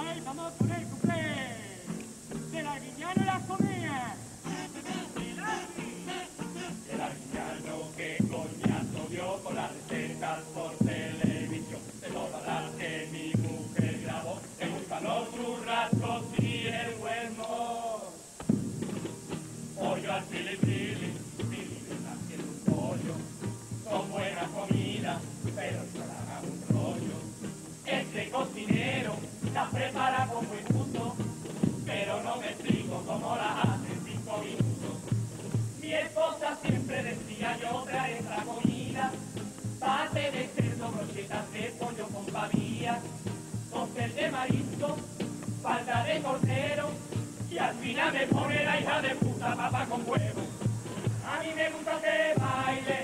Ay, vamos con el cuplé del Arguiñano y las comidas. El Arguiñano que coñazo dio con las recetas por televisión. De todas las que mi mujer grabó, le gustan los churrascos y el huevo. Pollo al fili fili, haciendo un pollo. Son buena comida, pero se la haga un rollo. Este cocinero la prepara con buen gusto, pero no me explico cómo la hace en 5 minutos. Mi esposa siempre decía: yo traeré esta comida, pate de cerdo, brochetas de pollo con pavía, cóctel de marisco, falda de cordero, y al final me pone la hija de puta papa con huevo. A mí me gusta que baile